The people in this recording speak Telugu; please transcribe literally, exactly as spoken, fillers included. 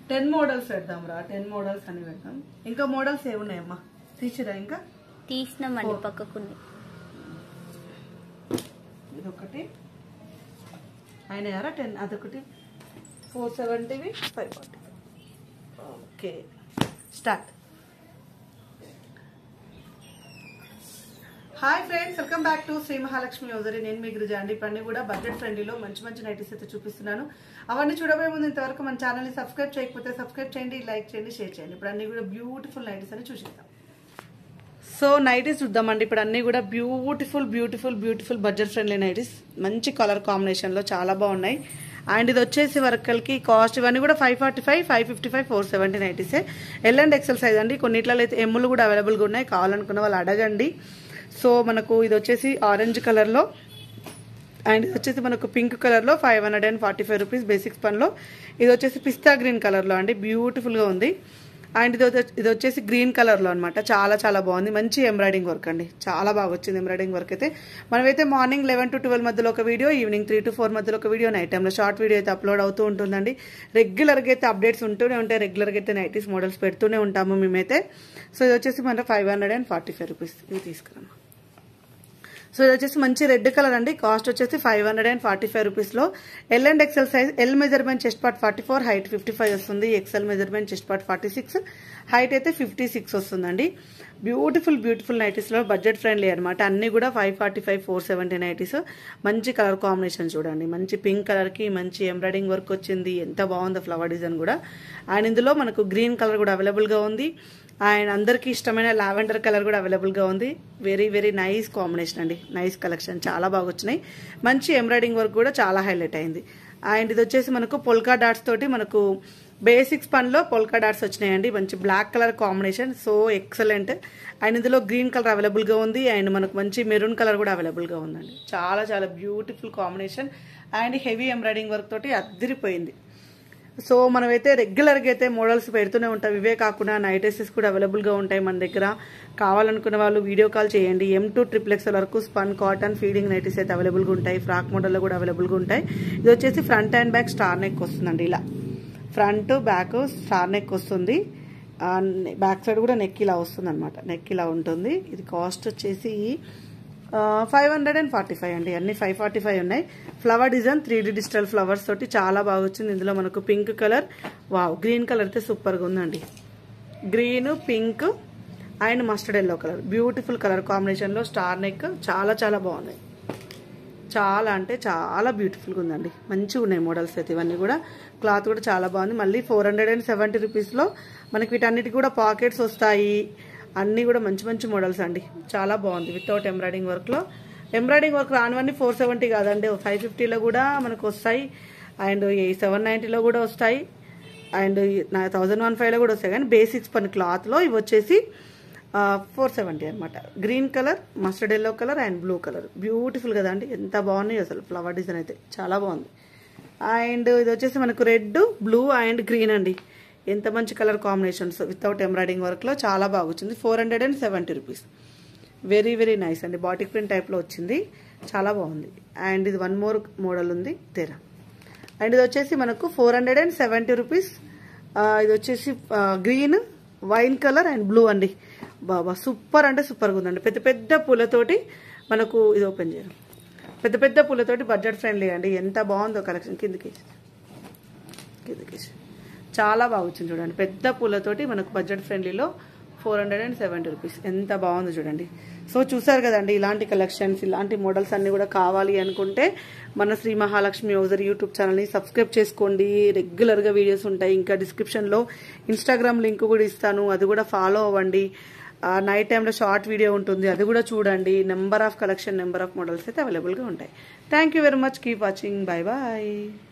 టెన్ మోడల్స్ పెడదాం రా, టెన్ మోడల్స్ అని పెడదాం. ఇంకా మోడల్స్ ఏమున్నాయమ్మా తీసిరా? ఇంకా తీసినామండి పక్కకుని. ఇదొకటి అయినాయారా టెన్, అదొకటి ఫోర్ సెవెంటీవి five forty. Okay start. Hi friends, welcome back to Shri Mahalakshmi యోజరి. నేను మీ గిరిజ అండి. ఇవన్నీ కూడా బడ్జెట్ ఫ్రెండ్లీలో మంచి మంచి నైటీస్ అయితే చూపిస్తున్నాను. అవన్నీ చూడబోయే ముందు ఇంతవరకు మన ఛానల్ని సబ్స్క్రైబ్ చేయకపోతే సబ్స్క్రైబ్ చేయండి, లైక్ చేయండి, షేర్ చేయండి. ఇప్పుడు అన్ని కూడా బ్యూటిఫుల్ నైటీస్ అని చూసిద్దాం. సో నైటీస్ చూద్దామండి. ఇప్పుడు అన్ని కూడా beautiful beautiful beautiful budget friendly nighties, మంచి కలర్ కాంబినేషన్లో చాలా బాగున్నాయి. అండ్ ఇది వచ్చేసి వర్కల్కి కాస్ట్ ఇవన్నీ కూడా five forty five five fifty five four seventy నైటీసే. ఎల్ అండ్ ఎక్సెల్ సైజ్ అండి. కొన్నిట్లో అయితే ఎమ్ములు కూడా అవైలబుల్గా ఉన్నాయి, కావాలనుకున్న వాళ్ళు అడగండి. సో మనకు ఇది వచ్చేసి ఆరెంజ్ కలర్లో అండ్ ఇది వచ్చేసి మనకు పింక్ కలర్లో five hundred and forty five rupees basic స్పన్లో. ఇది వచ్చేసి పిస్తా గ్రీన్ కలర్లో అండి, బ్యూటిఫుల్గా ఉంది. అండ్ ఇది ఇది వచ్చేసి గ్రీన్ కలర్లో అనమాట, చాలా చాలా బాగుంది. మంచి ఎంబ్రాయిడింగ్ వర్క్ అండి, చాలా బాగా వచ్చింది ఎంబ్రాయిడింగ్ వర్క్ అయితే. మనమైతే మార్నింగ్ లెవెన్ టు ట్వెల్వ్ మధ్యలో ఒక video, evening three to four మధ్యలో ఒక వీడియో, నైట్ టైంలో షార్ట్ వీడియో అయితే అప్లోడ్ అవుతూ ఉంటుందండి. రెగ్యులర్గా అయితే అప్డేట్స్ ఉంటూనే ఉంటాయి, రెగ్యులర్గా అయితే నైటీస్ మోడల్స్ పెడుతూనే ఉంటాము మేమైతే. సో ఇది వచ్చేసి మన five hundred and forty five rupees ఇది తీసుకురాము. సో ఇది వచ్చేసి మంచి రెడ్ కలర్ అండి. కాస్ట్ వచ్చేసి five hundred and forty five రూపీస్లో. L and XL size. L measurement chest part forty four, height fifty five వస్తుంది. XL measurement chest part forty six, height అయితే ఫిఫ్టీ సిక్స్ వస్తుందండి. బ్యూటిఫుల్ బ్యూటిఫుల్ నైటీస్లో బడ్జెట్ ఫ్రెండ్లీ అనమాట. అన్ని కూడా five forty five four seventy nighties. మంచి కలర్ కాంబినేషన్ చూడండి, మంచి పింక్ కలర్కి మంచి ఎంబ్రాయిడింగ్ వర్క్ వచ్చింది, ఎంత బాగుందో ఫ్లవర్ డిజైన్ కూడా. అండ్ ఇందులో మనకు గ్రీన్ కలర్ కూడా అవైలబుల్గా ఉంది. అండ్ అందరికీ ఇష్టమైన లావెండర్ కలర్ కూడా అవైలబుల్గా ఉంది. వెరీ వెరీ నైస్ కాంబినేషన్ అండి, నైస్ కలెక్షన్, చాలా బాగా వచ్చినాయి. మంచి ఎంబ్రాయిడింగ్ వర్క్ కూడా చాలా హైలైట్ అయింది. అండ్ ఇది వచ్చేసి మనకు పొల్కా డాట్స్ తోటి మనకు బేసిక్ స్పన్లో పొల్కా డాట్స్ వచ్చినాయండి. మంచి black colour combination, so excellent. And ఇందులో గ్రీన్ కలర్ అవైలబుల్గా ఉంది. అండ్ మనకు మంచి మెరూన్ కలర్ కూడా అవైలబుల్గా ఉందండి. చాలా చాలా beautiful combination and heavy embroidering work తోటి అదిరిపోయింది. సో మనమైతే రెగ్యులర్గా అయితే మోడల్స్ పెడుతూనే ఉంటాం. ఇవే కాకుండా నైట్ డ్రెస్సెస్ కూడా అవైలబుల్గా ఉంటాయి మన దగ్గర. కావాలనుకున్న వాళ్ళు వీడియో కాల్ చేయండి. ఎం టూ ట్రిపుల్ ఎక్స్ఎల్ వరకు స్పన్ కాటన్ ఫీడింగ్ నైటీస్ అయితే అవైలబుల్గా ఉంటాయి. ఫ్రాక్ మోడల్లో కూడా అవైలబుల్గా ఉంటాయి. ఇది వచ్చేసి front and back star neck వస్తుందండి. ఇలా ఫ్రంట్ బ్యాక్ స్టార్ నెక్ వస్తుంది. బ్యాక్ సైడ్ కూడా నెక్ ఇలా వస్తుంది అనమాట, నెక్ ఇలా ఉంటుంది. ఇది కాస్ట్ వచ్చేసి five hundred and forty five అండి. అన్ని ఫైవ్ ఫార్టీ ఫైవ్ ఉన్నాయి. Flower design three D digital flowers తోటి చాలా బాగా వచ్చింది. ఇందులో మనకు pink colour, wow green colour అయితే సూపర్గా ఉందండి. Green, pink and mustard yellow colour, beautiful colour కాంబినేషన్లో స్టార్ నెక్, చాలా చాలా బాగున్నాయి. చాలా అంటే చాలా బ్యూటిఫుల్గా ఉందండి. మంచిగా ఉన్నాయి మోడల్స్ అయితే. ఇవన్నీ కూడా క్లాత్ కూడా చాలా బాగుంది. మళ్ళీ ఫోర్ హండ్రెడ్ అండ్ సెవెంటీ రూపీస్లో మనకి వీటన్నిటికి కూడా పాకెట్స్ వస్తాయి. అన్నీ కూడా మంచి మంచి మోడల్స్ అండి, చాలా బాగుంది. వితౌట్ ఎంబ్రాయిడింగ్ వర్క్లో. ఎంబ్రాయిడింగ్ వర్క్ రానివన్నీ ఫోర్ సెవెంటీ కాదండి, ఫైవ్ ఫిఫ్టీలో కూడా మనకు వస్తాయి. అండ్ సెవెన్ నైంటీలో కూడా వస్తాయి. అండ్ థౌజండ్ వన్ ఫైవ్లో కూడా వస్తాయి. కానీ బేసిక్స్ పని క్లాత్లో ఇవి వచ్చేసి ఫోర్ సెవెంటీ అనమాట. Green colour, mustard yellow colour and blue colour, beautiful కదా అండి, ఎంత బాగున్నాయి అసలు. ఫ్లవర్ డిజైన్ అయితే చాలా బాగుంది. అండ్ ఇది వచ్చేసి మనకు రెడ్, బ్లూ అండ్ గ్రీన్ అండి, ఎంత మంచి కలర్ కాంబినేషన్స్ వితౌట్ ఎంబ్రాయిడింగ్ వర్క్లో చాలా బాగా వచ్చింది. Four hundred and seventy rupees, very very nice అండి. బాటిక్ ప్రింట్ టైప్లో వచ్చింది, చాలా బాగుంది. అండ్ ఇది వన్ మోర్ మోడల్ ఉంది తెరా. అండ్ ఇది వచ్చేసి మనకు four hundred and seventy rupees. ఇది వచ్చేసి green, wine colour and blue అండి. బాబా సూపర్ అంటే సూపర్గా ఉందండి. పెద్ద పెద్ద పూలతోటి మనకు ఇది ఓపెన్ చేయడం, పెద్ద పెద్ద పూలతోటి బడ్జెట్ ఫ్రెండ్లీ అండి. ఎంత బాగుందో కలెక్షన్. కిందకి కిందకి చాలా బాగా వచ్చింది చూడండి. పెద్ద పూలతోటి మనకు బడ్జెట్ ఫ్రెండ్లీలో four hundred and seventy rupees, ఎంత బాగుందో చూడండి. సో చూసారు కదండి, ఇలాంటి కలెక్షన్స్, ఇలాంటి మోడల్స్ అన్నీ కూడా కావాలి అనుకుంటే మన శ్రీ మహాలక్ష్మి యోజరి యూట్యూబ్ ఛానల్ని సబ్స్క్రైబ్ చేసుకోండి. రెగ్యులర్గా వీడియోస్ ఉంటాయి. ఇంకా డిస్క్రిప్షన్లో ఇన్స్టాగ్రామ్ లింక్ కూడా ఇస్తాను, అది కూడా ఫాలో అవ్వండి. నైట్ టైంలో షార్ట్ వీడియో ఉంటుంది, అది కూడా చూడండి. Number of collection, number of models అయితే అవైలబుల్గా ఉంటాయి. Thank you very much. Keep watching. Bye bye.